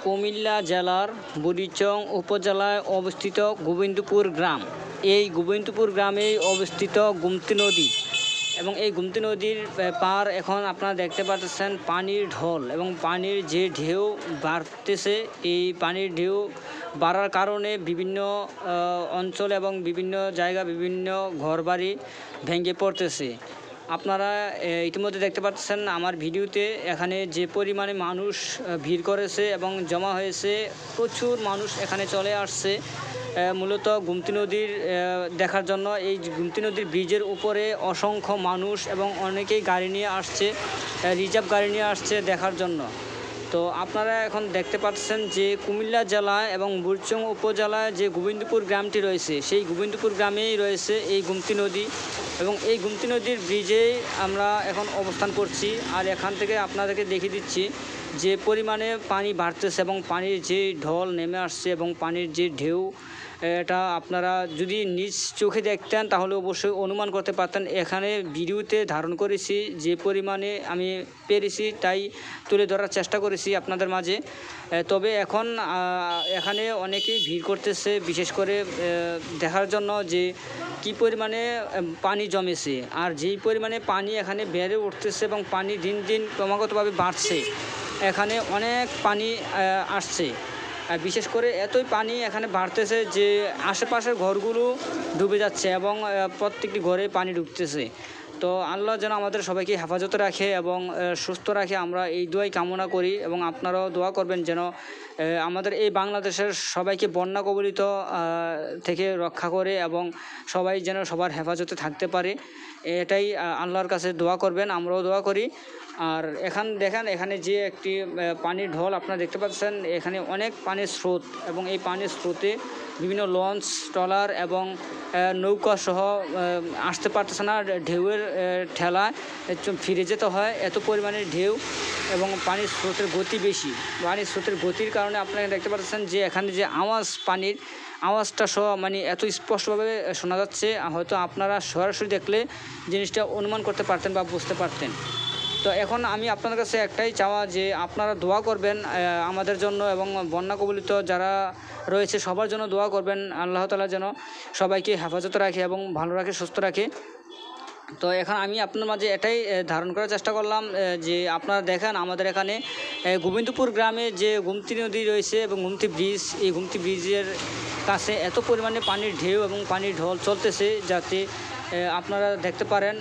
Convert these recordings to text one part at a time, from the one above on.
কুমিল্লা জেলার বুড়িচং উপজেলায় অবস্থিত গোবিন্দপুর গ্রাম। এই গোবিন্দপুর গ্রামেই অবস্থিত গোমতী নদী এবং এই গোমতী নদীর পার এখন আপনারা দেখতে পাচ্ছেন পানির ঢল এবং পানির যে ঢেউ বাড়তেছে। এই পানির ঢেউ বাড়ার কারণে বিভিন্ন অঞ্চল এবং বিভিন্ন জায়গা বিভিন্ন ঘরবাড়ি ভেঙে পড়তেছে। আপনারা ইতিমধ্যে দেখতে পাচ্ছেন আমার ভিডিওতে এখানে যে পরিমাণে মানুষ ভিড় করেছে এবং জমা হয়েছে, প্রচুর মানুষ এখানে চলে আসছে মূলত গোমতী নদীর দেখার জন্য। এই গোমতী নদীর ব্রিজের উপরে অসংখ্য মানুষ এবং অনেকেই গাড়ি নিয়ে আসছে, রিজার্ভ গাড়ি নিয়ে আসছে দেখার জন্য। তো আপনারা এখন দেখতে পাচ্ছেন যে কুমিল্লা জেলা এবং বুড়িচং উপজেলায় যে গোবিন্দপুর গ্রামটি রয়েছে, সেই গোবিন্দপুর গ্রামেই রয়েছে এই গোমতী নদী এবং এই গোমতী নদীর ব্রিজেই আমরা এখন অবস্থান করছি। আর এখান থেকে আপনাদেরকে দেখিয়ে দিচ্ছি যে পরিমাণে পানি বাড়তেছে এবং পানির যে ঢল নেমে আসছে এবং পানির যে ঢেউ, এটা আপনারা যদি নিজ চোখে দেখতেন তাহলে অবশ্যই অনুমান করতে পারতেন। এখানে ভিডিওতে ধারণ করেছি, যে পরিমাণে আমি পেরেছি তাই তুলে ধরার চেষ্টা করেছি আপনাদের মাঝে। তবে এখন এখানে অনেকেই ভিড় করতেছে, বিশেষ করে দেখার জন্য যে কী পরিমাণে পানি জমেছে আর যেই পরিমাণে পানি এখানে বেড়ে উঠতেছে এবং পানি দিন দিন ক্রমাগতভাবে বাড়ছে। এখানে অনেক পানি আসছে, বিশেষ করে এতই পানি এখানে বাড়তেছে যে আশেপাশের ঘরগুলো ডুবে যাচ্ছে এবং প্রত্যেকটি ঘরে পানি ঢুকতেছে। তো আল্লাহ যেন আমাদের সবাইকে হেফাজতে রাখে এবং সুস্থ রাখে, আমরা এই দোয়াই কামনা করি। এবং আপনারাও দোয়া করবেন যেন আমাদের এই বাংলাদেশের সবাইকে বন্যা কবলিত থেকে রক্ষা করে এবং সবাই যেন সবার হেফাজতে থাকতে পারে, এটাই আল্লাহর কাছে দোয়া করবেন, আমরাও দোয়া করি। আর দেখেন এখানে যে একটি পানির ঢল আপনারা দেখতে পাচ্ছেন, এখানে অনেক পানির স্রোত এবং এই পানির স্রোতে বিভিন্ন লঞ্চ, ট্রলার এবং নৌকা সহ আসতে পারতেছে না, ঢেউয়ের ঠেলায় ফিরে যেতে হয়। এত পরিমাণে ঢেউ এবং পানির স্রোতের গতি বেশি। পানির স্রোতের গতির কারণে আপনারা দেখতে পাচ্ছেন যে এখানে যে আওয়াজ, পানির আওয়াজটা সহ মানে এত স্পষ্টভাবে শোনা যাচ্ছে, হয়তো আপনারা সরাসরি দেখলে জিনিসটা অনুমান করতে পারতেন বা বুঝতে পারতেন। তো এখন আমি আপনাদের কাছে একটাই চাওয়া যে আপনারা দোয়া করবেন আমাদের জন্য এবং বন্যা কবলিত যারা রয়েছে সবার জন্য দোয়া করবেন। আল্লাহ তাআলা যেন সবাইকে হেফাজতে রাখে এবং ভালো রাখে, সুস্থ রাখে। তো এখন আমি আপনার মাঝে এটাই ধারণ করার চেষ্টা করলাম যে আপনারা দেখেন আমাদের এখানে গোবিন্দপুর গ্রামে যে গোমতী নদী রয়েছে এবং গোমতী ব্রিজ, এই গোমতী ব্রিজের কাছে এত পরিমাণে পানির ঢেউ এবং পানির ঢল চলতেছে যাতে আপনারা দেখতে পারেন।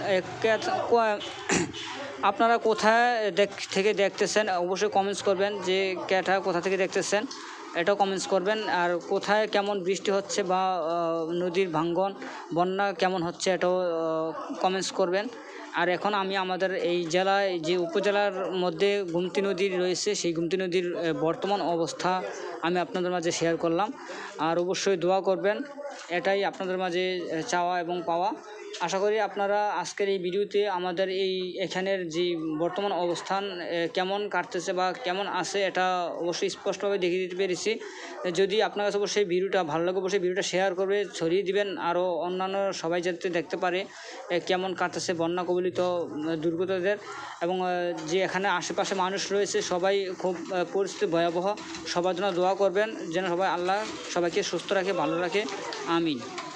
আপনারা কোথায় থেকে দেখতেছেন অবশ্যই কমেন্টস করবেন, যে ক্যাটা কোথা থেকে দেখতেছেন এটাও কমেন্টস করবেন। আর কোথায় কেমন বৃষ্টি হচ্ছে বা নদীর ভাঙ্গন, বন্যা কেমন হচ্ছে এটাও কমেন্টস করবেন। আর এখন আমি আমাদের এই জেলায় যে উপজেলার মধ্যে গোমতী নদী রয়েছে, সেই গোমতী নদীর বর্তমান অবস্থা আমি আপনাদের মাঝে শেয়ার করলাম। আর অবশ্যই দোয়া করবেন, এটাই আপনাদের মাঝে চাওয়া এবং পাওয়া। আশা করি আপনারা আজকের এই ভিডিওতে আমাদের এখানের যে বর্তমান অবস্থান কেমন কাটতেছে বা কেমন আছে এটা অবশ্যই স্পষ্টভাবে দেখিয়ে দিতে পেরেছি। যদি আপনার কাছে অবশ্যই ভিডিওটা ভালো লাগে অবশ্যই ভিডিওটা শেয়ার করবে, ছড়িয়ে দিবেন, আরও অন্যান্য সবাই যাতে দেখতে পারে কেমন কাটতেছে বন্যা কবলিত দুর্গতদের। এবং যে এখানে আশেপাশে মানুষ রয়েছে সবাই খুব পরিস্থিতি ভয়াবহ, সবার জন্য দোয়া করবেন যেন সবাই আল্লাহ সবাইকে সুস্থ রাখে, ভালো রাখে। আমিন।